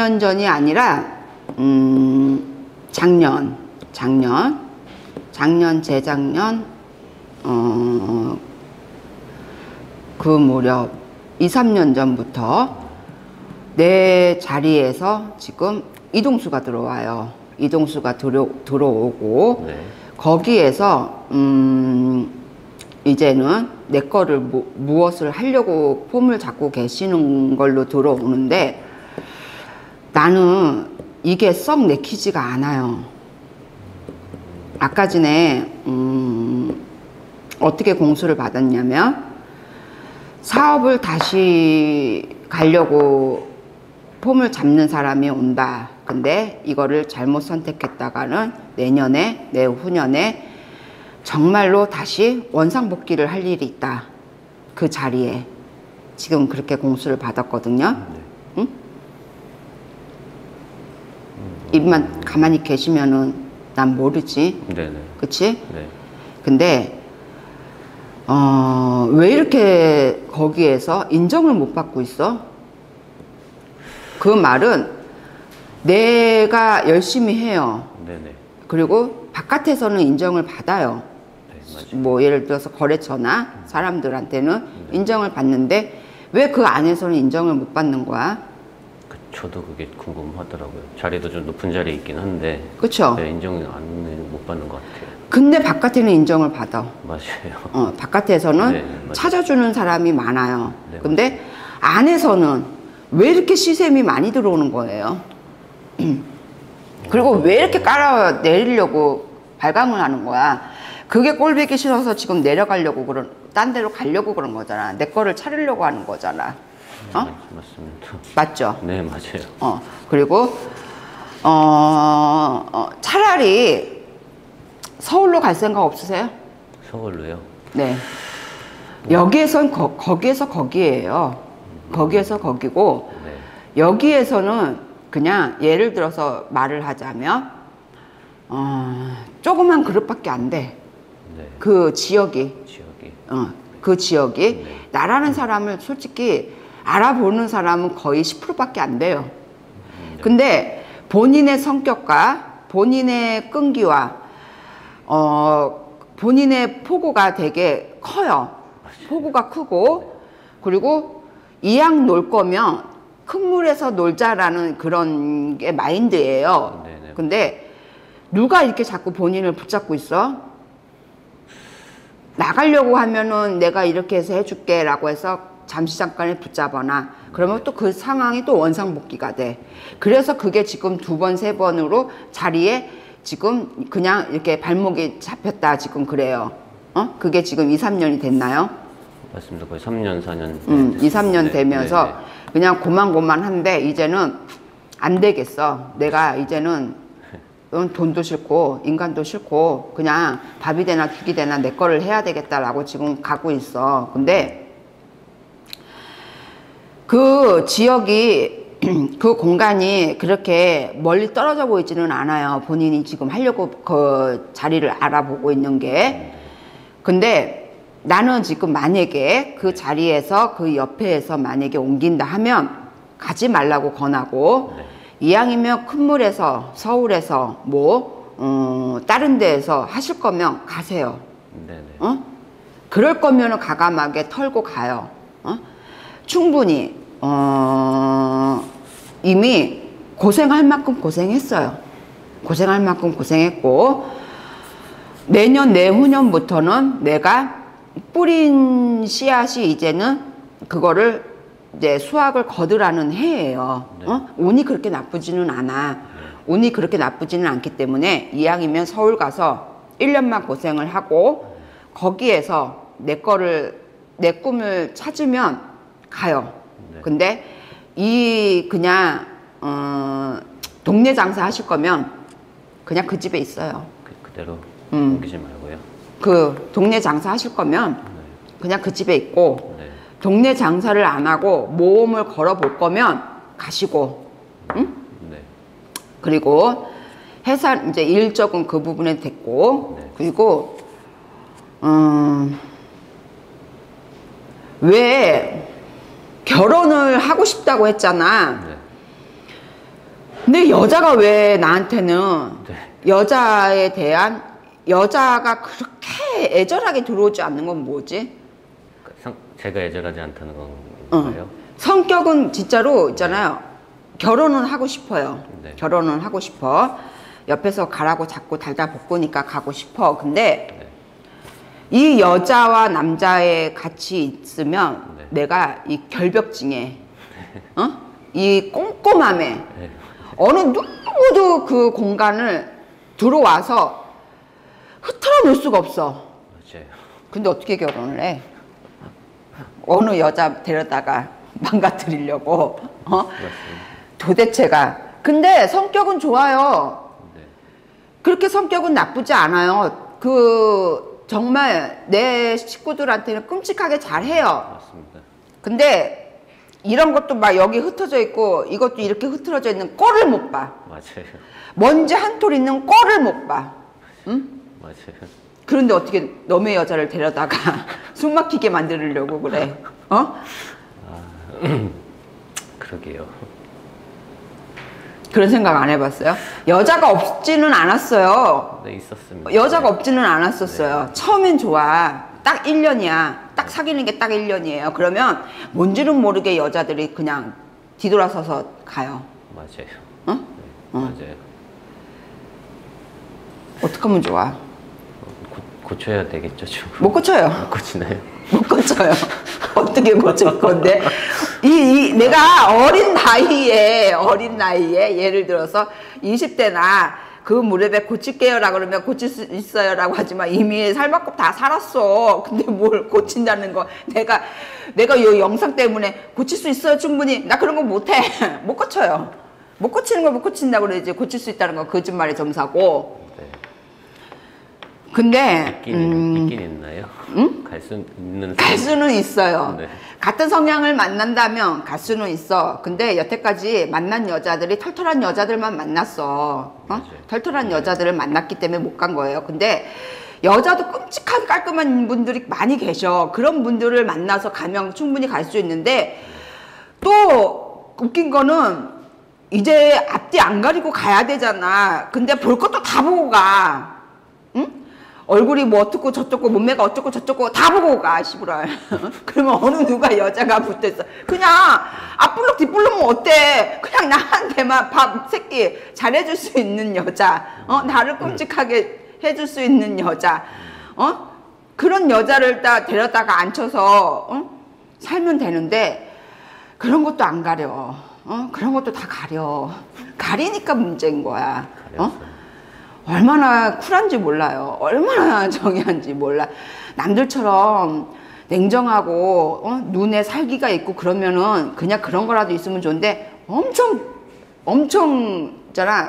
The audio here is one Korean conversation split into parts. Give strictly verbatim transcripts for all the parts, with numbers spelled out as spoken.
년 전이 아니라 음, 작년, 작년, 작년, 재작년, 어, 그 무렵 이, 삼 년 전부터 내 자리에서 지금 이동수가 들어와요. 이동수가 들어, 들어오고 네. 거기에서 음, 이제는 내 거를 무, 무엇을 하려고 폼을 잡고 계시는 걸로 들어오는데 나는 이게 썩 내키지가 않아요. 아까 전에 음, 어떻게 공수를 받았냐면 사업을 다시 가려고 폼을 잡는 사람이 온다. 근데 이거를 잘못 선택했다가는 내년에, 내후년에 정말로 다시 원상복귀를 할 일이 있다. 그 자리에. 지금 그렇게 공수를 받았거든요. 네. 응? 입만 가만히 계시면은 난 모르지. 네네. 그치? 네. 근데, 어, 왜 이렇게 거기에서 인정을 못 받고 있어? 그 말은 내가 열심히 해요. 네네. 그리고 바깥에서는 인정을 받아요. 네, 뭐 예를 들어서 거래처나 사람들한테는 네. 인정을 받는데 왜 그 안에서는 인정을 못 받는 거야? 그, 저도 그게 궁금하더라고요. 자리도 좀 높은 자리에 있긴 한데 그쵸? 네, 인정을 안, 못 받는 것 같아요. 근데 바깥에는 인정을 받아. 맞아요. 어, 바깥에서는 네, 찾아주는 사람이 많아요. 네, 근데 맞아요. 안에서는 왜 이렇게 시샘이 많이 들어오는 거예요? 그리고 왜 이렇게 깔아내리려고 발광을 하는 거야? 그게 꼴보기 싫어서 지금 내려가려고 그런, 딴 데로 가려고 그런 거잖아. 내 거를 차리려고 하는 거잖아. 어? 네, 맞습니다. 맞죠? 네, 맞아요. 어, 그리고, 어, 어, 차라리 서울로 갈 생각 없으세요? 서울로요? 네. 여기에선, 거, 거기에서 거기에요. 음. 거기에서 거기고, 네. 여기에서는 그냥 예를 들어서 말을 하자면, 어, 조그만 그릇밖에 안 돼. 네. 그 지역이. 지역이. 어, 그 지역이. 네. 나라는 사람을 솔직히 알아보는 사람은 거의 십 퍼센트밖에 안 돼요. 네. 근데 본인의 성격과 본인의 끈기와, 어, 본인의 포구가 되게 커요. 포구가 크고, 그리고 이왕 놀 거면 큰 물에서 놀자라는 그런 게 마인드예요. 네네. 근데 누가 이렇게 자꾸 본인을 붙잡고 있어? 나가려고 하면은 내가 이렇게 해서 해줄게 라고 해서 잠시 잠깐에 붙잡거나 그러면 또 그 상황이 또 원상복귀가 돼. 그래서 그게 지금 두 번, 세 번으로 자리에 지금 그냥 이렇게 발목이 잡혔다 지금 그래요. 어? 그게 지금 이, 삼 년이 됐나요? 맞습니다. 거의 삼 년, 사 년. 음, 이, 삼 년 되면서 네, 네. 그냥 고만고만한데 이제는 안 되겠어. 내가 이제는 돈도 싫고 인간도 싫고 그냥 밥이 되나 죽이 되나 내 거를 해야 되겠다라고 지금 가고 있어. 근데 그 지역이 그 공간이 그렇게 멀리 떨어져 보이지는 않아요. 본인이 지금 하려고 그 자리를 알아보고 있는 게. 근데 나는 지금 만약에 그 자리에서 그 옆에에서 만약에 옮긴다 하면 가지 말라고 권하고 네. 이왕이면 큰 물에서 서울에서 뭐 어, 다른 데에서 하실 거면 가세요. 네네. 어? 그럴 거면 과감하게 털고 가요. 어? 충분히 어, 이미 고생할 만큼 고생했어요. 고생할 만큼 고생했고 내년 내후년부터는 내가 뿌린 씨앗이 이제는 그거를 이제 수확을 거두라는 해예요. 네. 어? 운이 그렇게 나쁘지는 않아. 네. 운이 그렇게 나쁘지는 않기 때문에 이왕이면 서울 가서 일 년만 고생을 하고 거기에서 내 거를 내 꿈을 찾으면 가요. 네. 근데 이 그냥 어, 동네 장사 하실 거면 그냥 그 집에 있어요. 그, 그대로 음. 옮기지 말고요. 그 동네 장사 하실 거면 네. 그냥 그 집에 있고 네. 동네 장사를 안 하고 모험을 걸어 볼 거면 가시고 응? 네. 그리고 회사 이제 일적은 그 부분에 됐고 네. 그리고 음, 왜 결혼을 하고 싶다고 했잖아. 네. 근데 여자가 왜 나한테는 네. 여자에 대한 여자가 그렇게 애절하게 들어오지 않는 건 뭐지? 성, 제가 애절하지 않다는 어. 건가요? 성격은 진짜로 있잖아요. 결혼은 하고 싶어요. 네. 결혼은 하고 싶어. 옆에서 가라고 자꾸 달달 볶으니까 가고 싶어. 근데 네. 이 여자와 남자에 같이 있으면 네. 내가 이 결벽증에 어? 이 꼼꼼함에 네. 어느 누구도 그 공간을 들어와서 흐트러 놓을 수가 없어. 맞아요. 근데 어떻게 결혼을 해? 어느 여자 데려다가 망가뜨리려고 어? 맞습니다. 도대체가. 근데 성격은 좋아요. 네. 그렇게 성격은 나쁘지 않아요. 그 정말 내 식구들한테는 끔찍하게 잘해요. 맞습니다. 근데 이런 것도 막 여기 흩어져 있고 이것도 이렇게 흩어져 있는 꼴을 못 봐. 맞아요. 먼지 한 톨 있는 꼴을 못 봐. 응? 맞아요. 그런데 어떻게 너의 여자를 데려다가 숨 막히게 만들려고 그래? 어? 그러게요. 그런 생각 안 해봤어요? 여자가 없지는 않았어요. 네, 있었습니다. 여자가 네. 없지는 않았었어요. 처음엔 좋아. 딱 일 년이야. 딱 사귀는 게 딱 일 년이에요. 그러면 뭔지는 모르게 여자들이 그냥 뒤돌아서서 가요. 맞아요. 어? 네, 어. 맞아요. 어떻게 하면 좋아? 고, 고쳐야 되겠죠, 좀. 못 고쳐요. 못 고치나요? 못 고쳐요. 어떻게 고칠 건데? 이, 이, 내가 어린 나이에, 어린 나이에, 예를 들어서 이십 대나 그 무렵에 고칠게요 라고 그러면 고칠 수 있어요 라고 하지만 이미 살만큼 다 살았어. 근데 뭘 고친다는 거. 내가, 내가 이 영상 때문에 고칠 수 있어요, 충분히. 나 그런 거 못 해. 못 고쳐요. 못 고치는 걸 못 고친다고 그러지. 고칠 수 있다는 건 거짓말의 점사고. 네. 근데, 있긴, 음, 있긴 있나요? 응? 갈 수 있는 갈 수는 있어요. 네. 같은 성향을 만난다면 갈 수는 있어. 근데 여태까지 만난 여자들이 털털한 여자들만 만났어. 어? 맞아요. 털털한 여자들을 만났기 때문에 못 간 거예요. 근데 여자도 끔찍하게 깔끔한 분들이 많이 계셔. 그런 분들을 만나서 가면 충분히 갈 수 있는데 또 웃긴 거는 이제 앞뒤 안 가리고 가야 되잖아. 근데 볼 것도 다 보고 가. 응? 얼굴이 뭐 어떻고 저쩌고 몸매가 어쩌고 저쩌고 다 보고 가 시부랄. 그러면 어느 누가 여자가 붙어있어. 그냥 앞불룩 뒷불룩은 어때? 그냥 나한테만 밥 새끼 잘해줄 수 있는 여자, 어 나를 끔찍하게 해줄 수 있는 여자, 어 그런 여자를 다 데려다가 앉혀서 어? 살면 되는데 그런 것도 안 가려. 어 그런 것도 다 가려. 가리니까 문제인 거야. 어? 얼마나 쿨한지 몰라요. 얼마나 정의한지 몰라. 남들처럼 냉정하고 어? 눈에 살기가 있고 그러면은 그냥 그런 거라도 있으면 좋은데 엄청 엄청 있잖아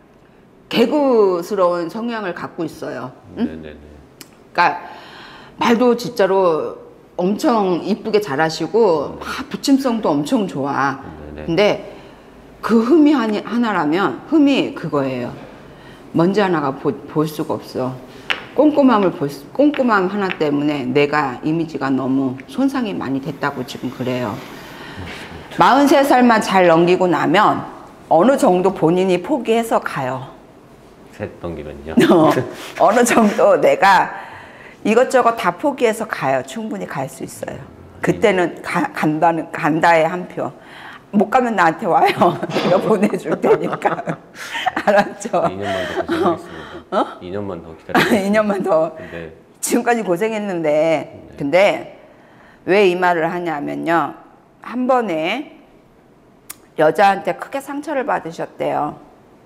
개구스러운 성향을 갖고 있어요. 응? 네네네. 그러니까 말도 진짜로 엄청 이쁘게 잘하시고 막 부침성도 엄청 좋아. 네네. 근데 그 흠이 하니- 하나라면 흠이 그거예요. 먼지 하나가 보, 볼 수가 없어. 꼼꼼함을 볼 수, 꼼꼼함 하나 때문에 내가 이미지가 너무 손상이 많이 됐다고 지금 그래요. 마흔세 살만 잘 넘기고 나면 어느 정도 본인이 포기해서 가요. 셋 넘기면요. 어, 어느 정도 내가 이것저것 다 포기해서 가요. 충분히 갈 수 있어요. 그때는 가, 간다는, 간다의 한 표. 못 가면 나한테 와요. 내가 보내줄 테니까. 알았죠? 이 년만 더 고생하겠습니다. 어? 이 년만 더 기다리겠습니다. 이 년만 더. 네. 지금까지 고생했는데, 근데 왜 이 말을 하냐면요. 한 번에 여자한테 크게 상처를 받으셨대요.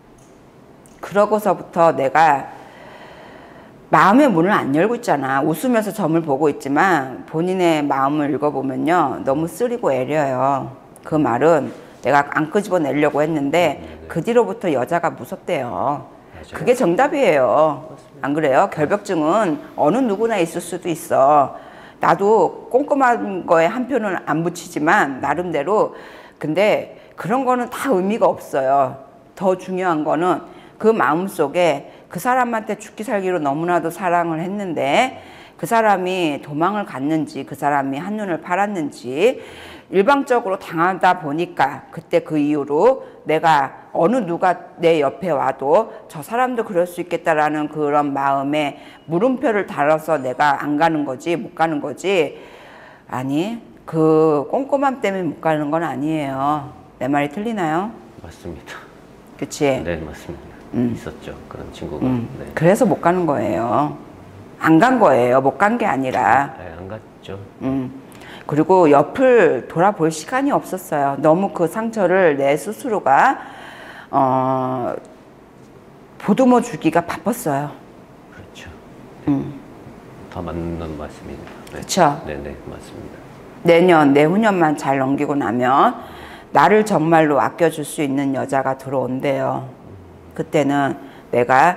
그러고서부터 내가 마음의 문을 안 열고 있잖아. 웃으면서 점을 보고 있지만 본인의 마음을 읽어보면요. 너무 쓰리고 애려요. 그 말은 내가 안 끄집어내려고 했는데 네네. 그 뒤로부터 여자가 무섭대요. 맞아요. 그게 정답이에요. 안 그래요? 결벽증은 어느 누구나 있을 수도 있어. 나도 꼼꼼한 거에 한 표는 안 붙이지만 나름대로. 근데 그런 거는 다 의미가 없어요. 더 중요한 거는 그 마음속에 그 사람한테 죽기 살기로 너무나도 사랑을 했는데 그 사람이 도망을 갔는지 그 사람이 한눈을 팔았는지 일방적으로 당하다 보니까 그때 그 이후로 내가 어느 누가 내 옆에 와도 저 사람도 그럴 수 있겠다라는 그런 마음에 물음표를 달아서 내가 안 가는 거지, 못 가는 거지. 아니, 그 꼼꼼함 때문에 못 가는 건 아니에요. 내 말이 틀리나요? 맞습니다. 그치? 네, 맞습니다. 음. 있었죠. 그런 친구가. 음. 네. 그래서 못 가는 거예요. 안 간 거예요. 못 간 게 아니라. 네, 안 갔죠. 음. 그리고 옆을 돌아볼 시간이 없었어요. 너무 그 상처를 내 스스로가 어, 보듬어 주기가 바빴어요. 그렇죠. 음. 더 맞는 말씀입니다. 네. 그렇죠. 네, 네, 맞습니다. 내년, 내후년만 잘 넘기고 나면 나를 정말로 아껴줄 수 있는 여자가 들어온대요. 그때는 내가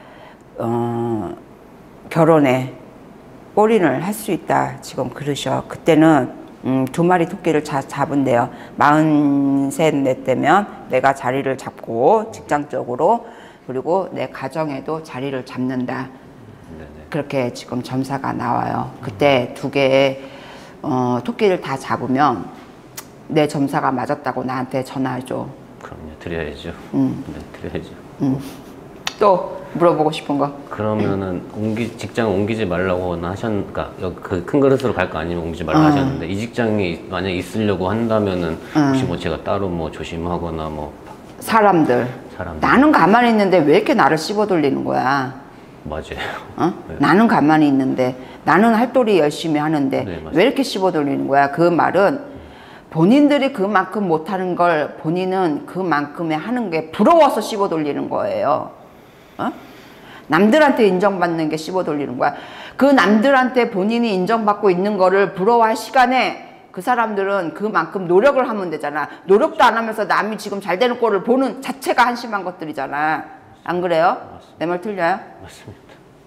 어, 결혼에 올인을 할 수 있다. 지금 그러셔. 그때는 음, 두 마리 토끼를 자, 잡은대요. 마흔셋 넷 되면 내가 자리를 잡고 직장적으로 그리고 내 가정에도 자리를 잡는다. 네네. 그렇게 지금 점사가 나와요. 그때 두 개의 어, 토끼를 다 잡으면 내 점사가 맞았다고 나한테 전화해줘. 그럼요. 드려야죠. 음. 네, 드려야죠. 음. 또 물어보고 싶은 거? 그러면은 옮기 직장 옮기지 말라고는 하셨, 그러니까 그 큰 그릇으로 갈 거 아니면 옮기지 말라 음. 하셨는데 이 직장이 만약 있으려고 한다면은 혹시 음. 뭐 제가 따로 뭐 조심하거나 뭐 사람들. 사람들. 나는 가만히 있는데 왜 이렇게 나를 씹어 돌리는 거야? 맞아요. 어? 네. 나는 가만히 있는데 나는 할도리 열심히 하는데 네, 맞습니다. 왜 이렇게 씹어 돌리는 거야? 그 말은 본인들이 그만큼 못하는 걸 본인은 그만큼의 하는 게 부러워서 씹어 돌리는 거예요. 어? 남들한테 인정받는 게 씹어 돌리는 거야. 그 남들한테 본인이 인정받고 있는 거를 부러워할 시간에 그 사람들은 그만큼 노력을 하면 되잖아. 노력도 안 하면서 남이 지금 잘 되는 꼴을 보는 자체가 한심한 것들이잖아. 안 그래요? 내 말 틀려요? 맞습니다.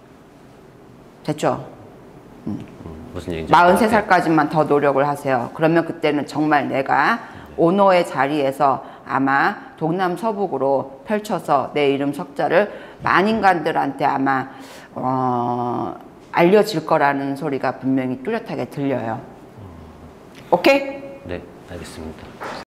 됐죠? 음, 무슨 얘기인지 마흔세 살까지만 더 노력을 하세요. 그러면 그때는 정말 내가 오너의 자리에서 아마 동남서북으로 펼쳐서 내 이름 석자를 만인간들한테 아마 어, 알려질 거라는 소리가 분명히 뚜렷하게 들려요. 오케이? 네, 알겠습니다.